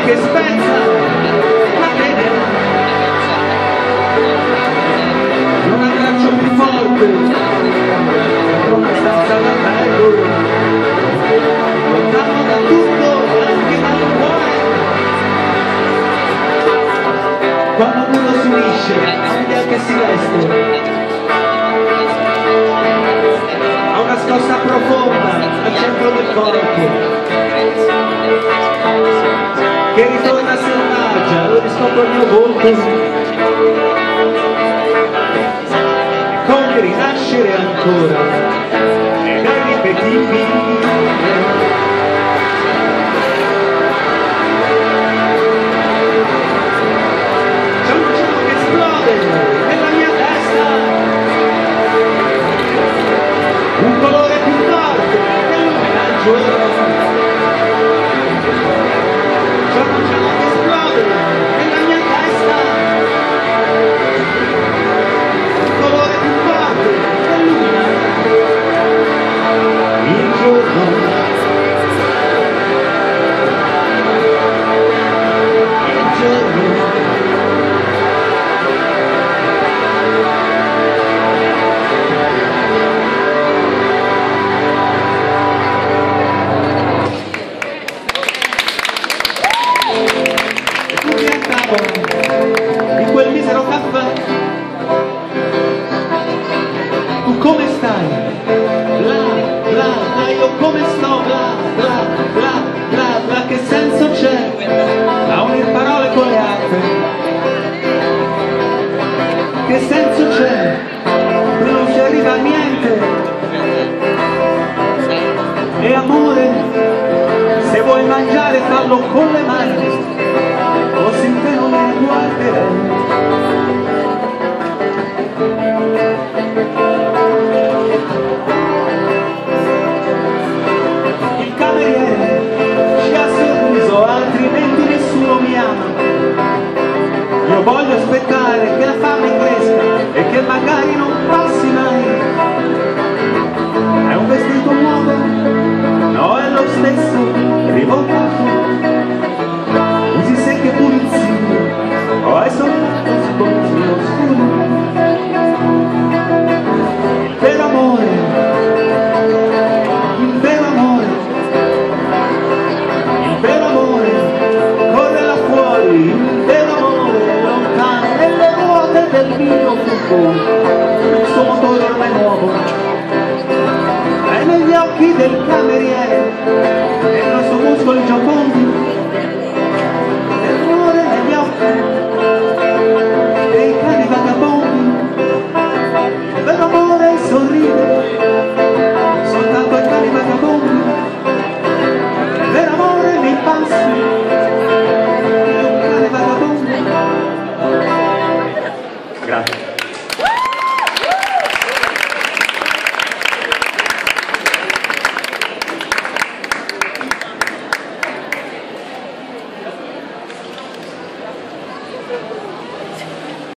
che spezza la vede, non abbraccio più forte, non è stanza d'albergo, lontano da tutto, anche dal cuore. Quando uno si unisce a un'idea che si veste, a una scossa profonda al centro del corpo, che ritorna a selvaggia, lo riscopro il mio volto, come rinascere ancora dai ripetibili. C'è un cielo che esplode nella mia testa, un colore più forte che illumina il giorno. C'è un cielo che esplode nella mia testa, un colore più forte che illumina il giorno. Il giorno. Di quel misero caffè, tu come stai? Bla bla bla, io come sto? Bla bla bla bla bla, che senso c'è a unir parole con le altre? Che senso c'è? Non si arriva a niente. E amore, se vuoi mangiare fallo con le mani, o sin te non ne guarderei. Il cameriere ci ha sorriso, altrimenti nessuno mi ama. Io voglio aspettare che la fame cresca e che magari non passi mai. È un vestito nuovo? No, è lo stesso, rivoltato. Usi secche pulizie, o hai soltanto sconci oscuri. Il vero amore, il vero amore, il vero amore, corre là fuori, il vero amore, lontano nelle ruote del mio furgone, il suo motore ormai nuovo, è negli occhi del cameriere, e non su muscoli giocondi. Dei cani vagabondi, il vero amore sorride soltanto ai cani vagabondi, il vero amore nei passi di un cane vagabondo. Grazie.